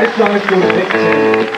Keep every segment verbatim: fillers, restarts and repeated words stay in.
This song is called Victim.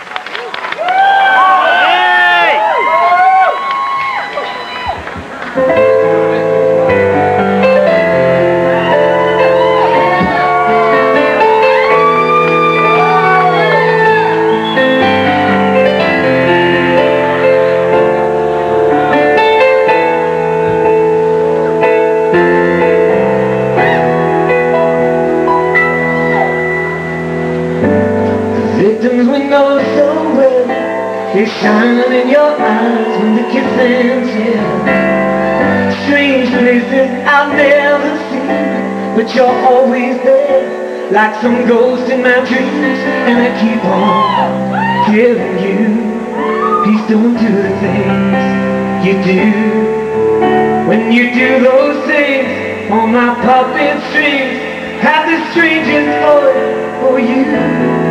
Victims we know so well, they shine in your eyes when the kissing's here. Strange places I've never seen, but you're always there, like some ghost in my dreams. And I keep on telling you, please don't do the things you do. When you do those things on my puppet strings, have the strangest voice for you.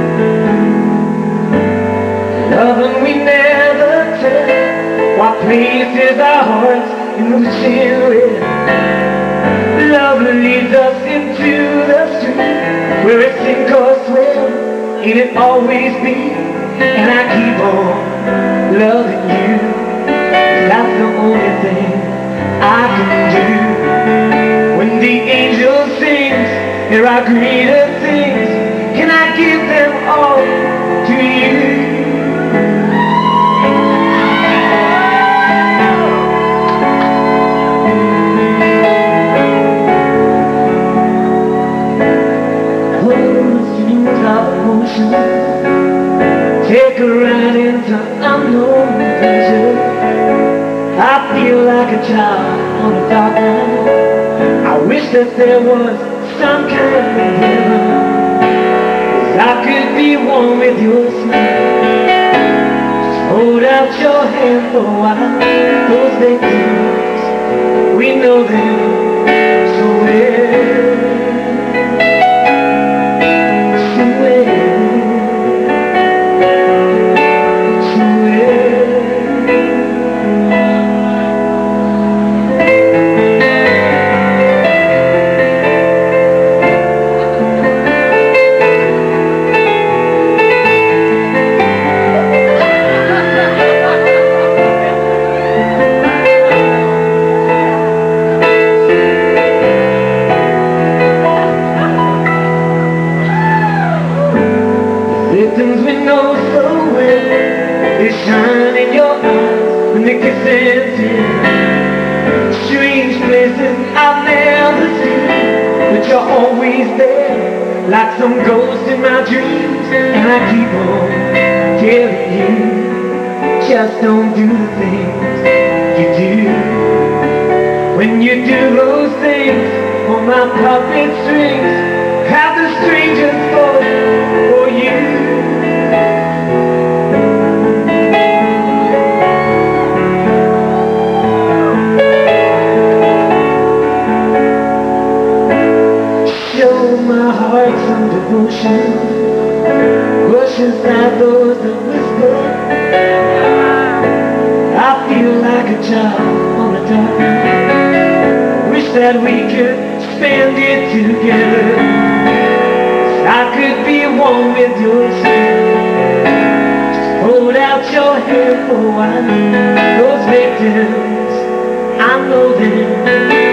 Loving we never tell what places our hearts in the with. Love leads us into the street where it sink or swim, ain't it always be? And I keep on loving you, 'cause that's the only thing I can do. When the angel sings, there are greater things, can I give them all to you? Take a ride into unknown pleasure. I feel like a child on a dark night. I wish that there was some kind of heaven, 'cause I could be one with your smile. Just hold out your hand for a while. Those victims, we know them so well. Victims we know so well, they shine in your eyes when the kissing's here. Strange places I've never seen, but you're always there, like some ghost in my dreams. And I keep on telling you, just don't do the things you do. When you do those things on my puppet strings, have the strangest voice for you. Show my heart some devotion, push aside those that whisper. I feel like a child on a dark night. Wish that we could spend it together, 'cause I could be one with your skin. Just hold out your hand for a while. Those victims, I know them